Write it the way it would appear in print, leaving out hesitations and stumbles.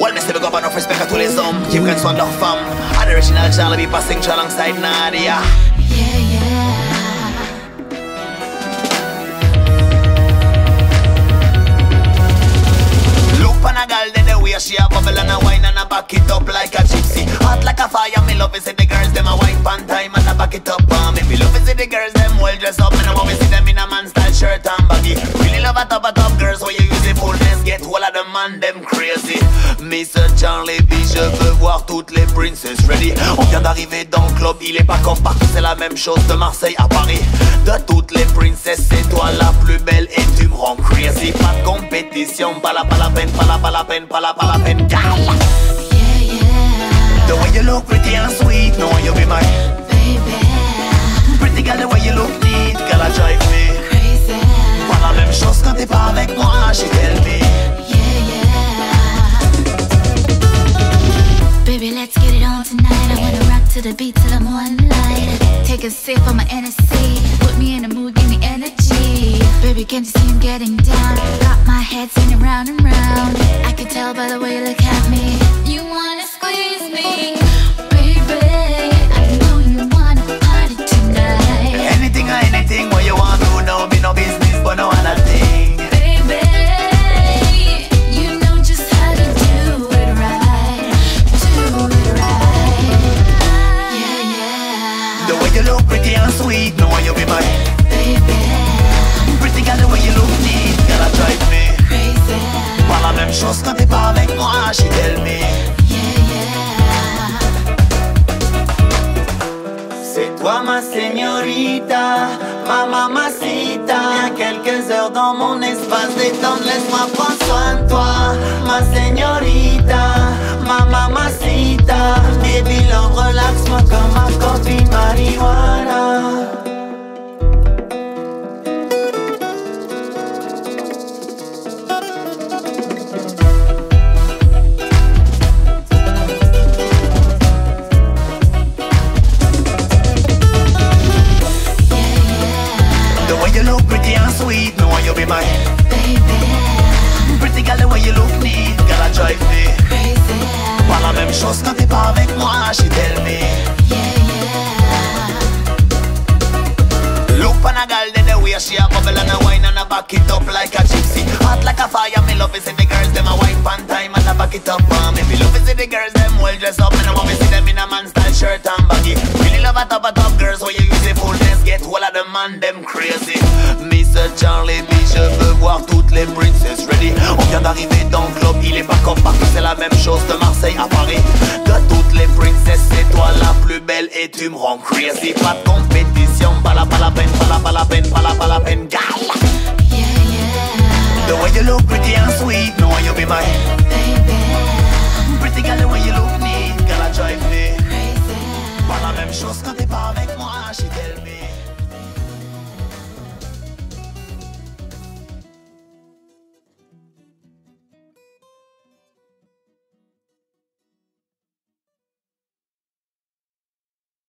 Well, me say we got enough respect à tous les hommes qui prennent soin de leurs femmes. And the original Charly B passing alongside Nordia. Yeah, yeah. Girl, then the way she a bubble and a wine and a back it up like a gypsy. Hot like a fire, me love is see the girls, them a wine pan time and a back it up on me. Me love is see the girls, them well dressed up, and I always see them in a man style shirt and baggy. Really love a top girls, where you use the fullness, get all of the man, them crazy. Mr. Charly B, je veux voir toutes les princesses ready. On vient d'arriver dans le club, il est pas comme partout, c'est la même chose de Marseille à Paris. De toutes les princesses, c'est toi la plus belle et tu me rends crazy. Pas de compétition, pas la peine, pas la peine, girl. Yeah, yeah. The way you look pretty and sweet, no you be my baby. Pretty girl, the way you look neat, girl, I drive me Crazy. Pas la même chose quand t'es pas avec moi, she tell me. Yeah, yeah. Baby, let's get it on tonight. I wanna rock to the beat till I'm one light. Take a sip of my NSC, put me in the mood, give me energy. Baby, can't you see I'm getting down? Got my head spinning round and round. I can tell by the way you look at me. You wanna squeeze me, baby. I know you wanna party tonight. Anything what you want to know, me no business, but no other thing. Baby, you know just how to do it right. Do it right. Yeah, yeah. The way you look pretty and sweet, no you be my baby. Pretty girl, the way you look neat, girl, I drive me Crazy. Pas la même chose quand t'es pas avec moi, she tell me. Yeah, yeah. C'est toi ma señorita, ma mamacita. Viens quelques heures dans mon espace détente, laisse-moi prendre soin de toi. Ma señorita, ma mamacita. Baby love, relaxe-moi comme un coffee marijuana. You look pretty and sweet, no you be my baby. Pretty girl, the way you look neat, girl, I drive me Crazy. Pas la même chose quand t'es pas avec moi, she tell me. Yeah, yeah. Look on a girl, then the way she a bubble and a wine and a back it up like a gypsy. Hot like a fire, me love is see the girls, them a wine pan time and a back it up on me. Me love is see the girls, them well dressed up, and I always see them in a man style shirt and baggy. Really love a top girls, where you use the fullness, get all of the man, them crazy. Mr. Charly B, je veux voir toutes les princesses ready. On vient d'arriver dans le club, il est pas comme partout, c'est la même chose de Marseille à Paris. De toutes les princesses, c'est toi la plus belle et tu me rends crazy. Pas de compétition, pas la peine, girl. Yeah, yeah. The way you look pretty and sweet, no you be my